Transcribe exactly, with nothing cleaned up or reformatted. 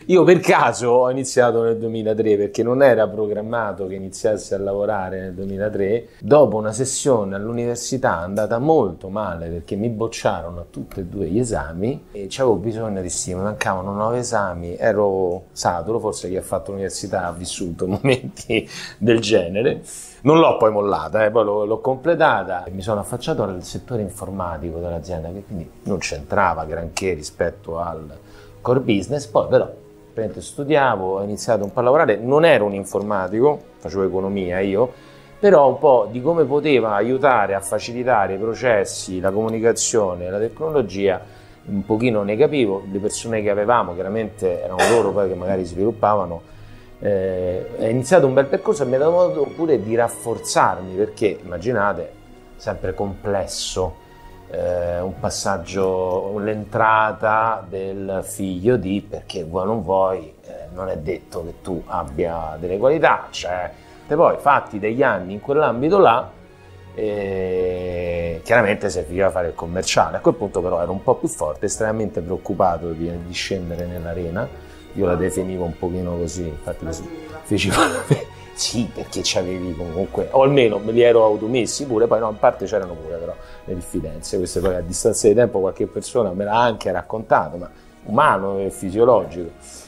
Io per caso ho iniziato nel duemilatré perché non era programmato che iniziassi a lavorare nel duemilatré. Dopo una sessione all'università andata molto male perché mi bocciarono a tutti e due gli esami e avevo bisogno di stimoli, mancavano nove esami, ero saturo, forse chi ha fatto l'università ha vissuto momenti del genere. Non l'ho poi mollata, eh, poi l'ho, l'ho completata e mi sono affacciato al settore informatico dell'azienda che quindi non c'entrava granché rispetto al core business, poi però studiavo, ho iniziato un po' a lavorare, non ero un informatico, facevo economia io, però un po' di come poteva aiutare a facilitare i processi, la comunicazione, la tecnologia, un pochino ne capivo, le persone che avevamo chiaramente erano loro poi che magari sviluppavano, eh, è iniziato un bel percorso e mi ha dato modo pure di rafforzarmi perché immaginate, sempre complesso, Eh, un passaggio, l'entrata del figlio di, perché vuoi o non vuoi, eh, non è detto che tu abbia delle qualità, cioè, e poi fatti degli anni in quell'ambito là, eh, chiaramente serviva fare il commerciale. A quel punto però ero un po' più forte, estremamente preoccupato di, di scendere nell'arena, io la definivo un pochino così, infatti così, feci sì, perché c'avevi comunque, o almeno me li ero automessi pure, poi no, in parte c'erano pure però le diffidenze, queste poi a distanza di tempo qualche persona me l'ha anche raccontato, ma umano e fisiologico.